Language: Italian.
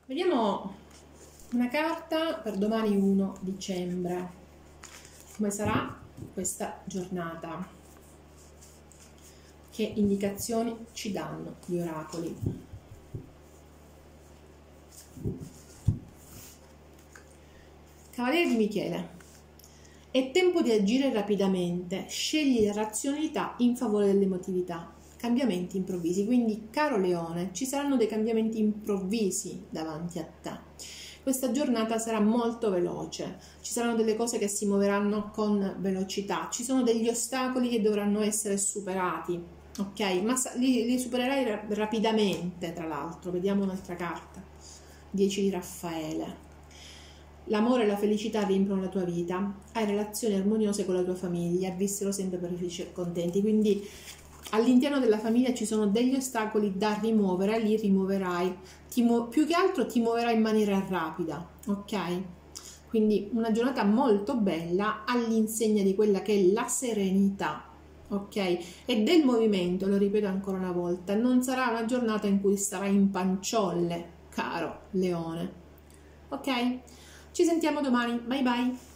Vediamo una carta per domani 1 dicembre. Come sarà questa giornata? Che indicazioni ci danno gli oracoli? Cavaliere di Michele. È tempo di agire rapidamente, scegli la razionalità in favore dell'emotività. Cambiamenti improvvisi, quindi caro Leone, ci saranno dei cambiamenti improvvisi davanti a te. Questa giornata sarà molto veloce, ci saranno delle cose che si muoveranno con velocità, ci sono degli ostacoli che dovranno essere superati, ok? Ma li supererai rapidamente, tra l'altro. Vediamo un'altra carta, 10 di Raffaele. L'amore e la felicità riempiono la tua vita, hai relazioni armoniose con la tua famiglia, vissero sempre felici e contenti, quindi all'interno della famiglia ci sono degli ostacoli da rimuovere, li rimuoverai, più che altro ti muoverai in maniera rapida, ok? Quindi una giornata molto bella all'insegna di quella che è la serenità, ok? E del movimento, lo ripeto ancora una volta, non sarà una giornata in cui starai in panciolle, caro Leone, ok? Ci sentiamo domani, bye bye!